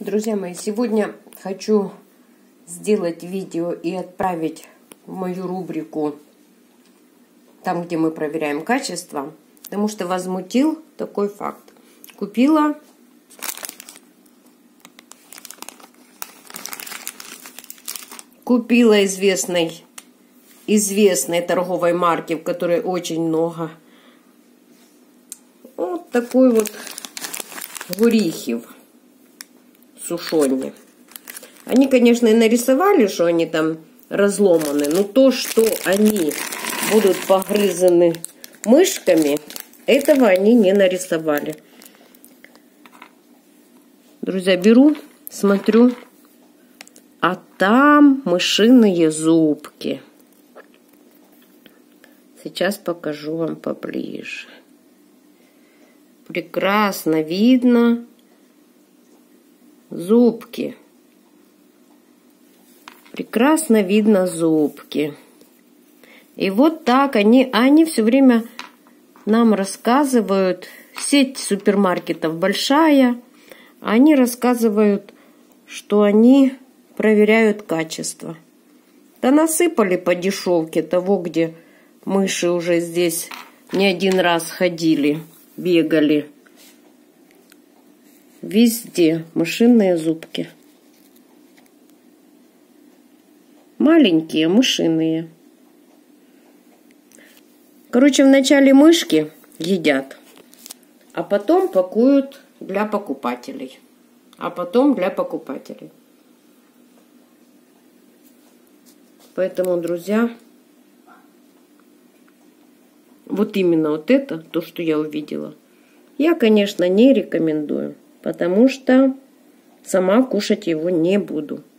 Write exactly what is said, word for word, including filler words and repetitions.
Друзья мои, сегодня хочу сделать видео и отправить в мою рубрику, там, где мы проверяем качество, потому что возмутил такой факт. Купила купила известной известной торговой марки, в которой очень много. Вот такой вот горихев сушеные. Они, конечно, и нарисовали, что они там разломаны, но то, что они будут погрызены мышками, этого они не нарисовали. Друзья, беру, смотрю, а там мышиные зубки. Сейчас покажу вам поближе. Прекрасно видно зубки. Прекрасно видно зубки. И вот так они, они все время нам рассказывают. Сеть супермаркетов большая. Они рассказывают, что они проверяют качество. Да насыпали по дешевке того, где мыши уже здесь не один раз ходили, бегали. Везде мышиные зубки. Маленькие мышиные. Короче, вначале мышки едят, а потом пакуют для покупателей. А потом для покупателей. Поэтому, друзья, вот именно вот это, то, что я увидела, я, конечно, не рекомендую. Потому что сама кушать его не буду.